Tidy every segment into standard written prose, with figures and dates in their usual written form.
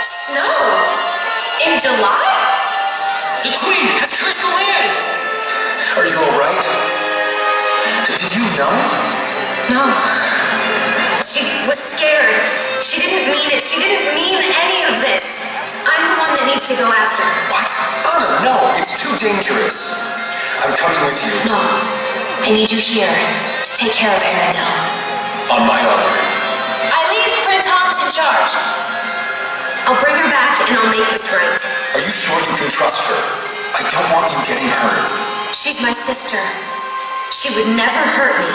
Snow? In July? The Queen has cursed the land! Are you alright? Did you know? No. She was scared. She didn't mean it. She didn't mean any of this. I'm the one that needs to go after her. What? Anna, no. It's too dangerous. I'm coming with you. No. I need you here to take care of Arendelle. On my honor. I leave Prince Hans in charge. I'll bring her back and I'll make this right. Are you sure you can trust her? I don't want you getting hurt. She's my sister. She would never hurt me.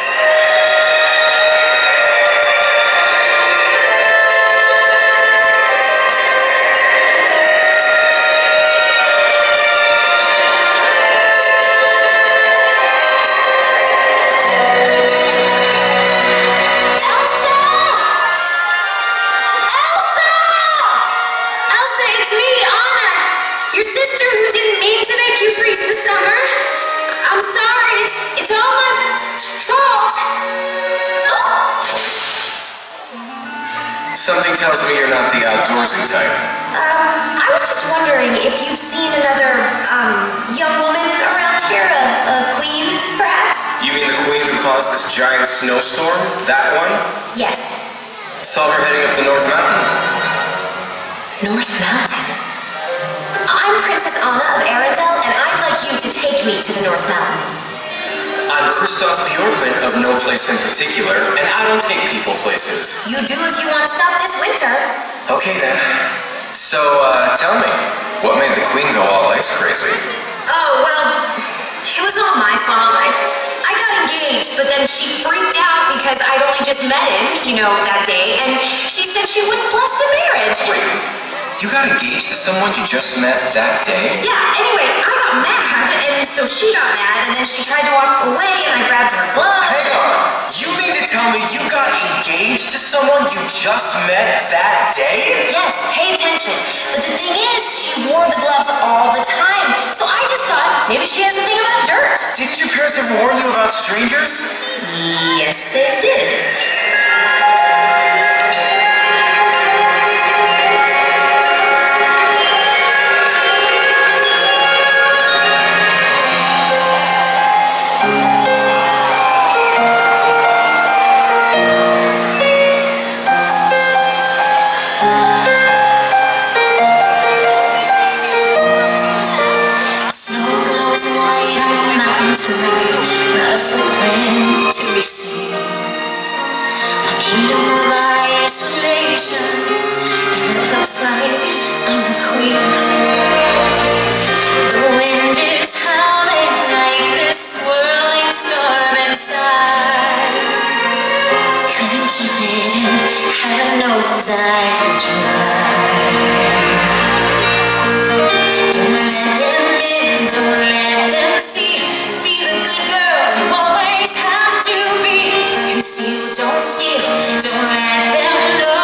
Something tells me you're not the outdoorsy type. I was just wondering if you've seen another, young woman around here, a queen, perhaps? You mean the queen who caused this giant snowstorm? That one? Yes. Saw her heading up the North Mountain. North Mountain? I'm Princess Anna of Arendelle, and I'd like you to take me to the North Mountain. I'm Christoph Bjorkman of no place in particular, and I don't take people places. You do if you want to stop this winter. Okay then. So, tell me, what made the queen go all ice crazy? Oh, well, it was all my fault. I got engaged, but then she freaked out because I'd only just met him, that day, and she said she wouldn't bless the marriage. Wait, you got engaged to someone you just met that day? Yeah, anyway, I got mad, and so she got mad, and then she tried to walk away, and I grabbed her glove. Hang on, you mean to tell me you got engaged to someone you just met that day? Yes, pay attention. But the thing is, she wore the gloves all the time, so I just thought maybe she has a thing about dirt. Didn't your parents ever warn you about strangers? Yes, they did. Tonight, not a footprint to be seen. A kingdom of isolation, and it looks like I'm the queen. The wind is howling like this swirling storm inside. Couldn't keep it in, heaven knows I tried. Don't let them in, don't let them see. Be the good girl you always have to be. Conceal, don't feel, don't let them know.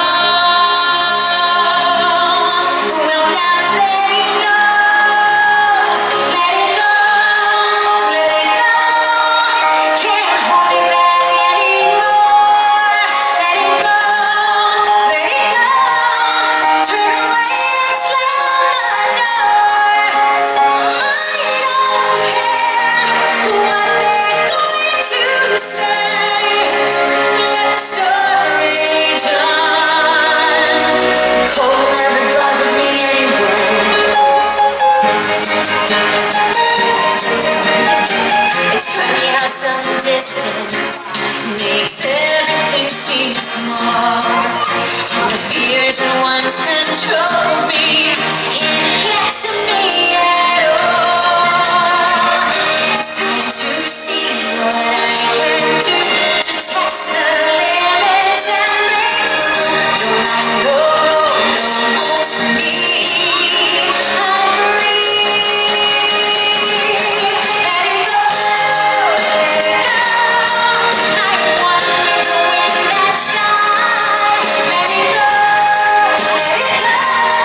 Well, now they know. Let it go, let it go. Can't hold it back anymore. Let it go, let it go. Turn away and slam the door. I don't care what they're going to say. Let the storm rage on. The cold never bothered me anyway. It's funny how some distance makes everything seem small. And the fears that once controlled me can't get to me at all. It's time to see what I can do to test the limits and break through. Don't let go, no rules for me. I agree. Let it go, let it go. I don't want to go in that sky. Let it go, let it go.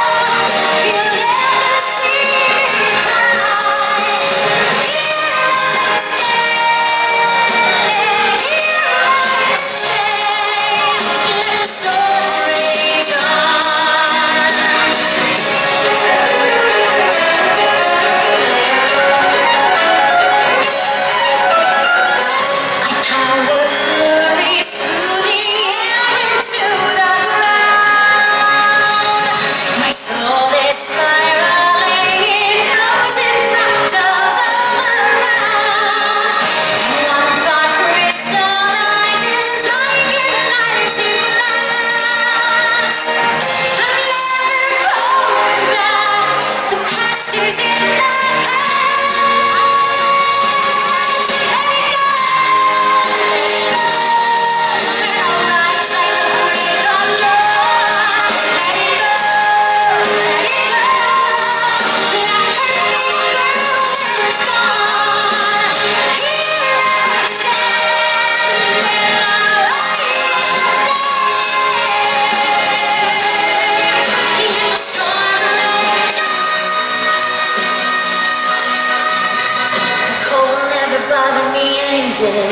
bother me anyway.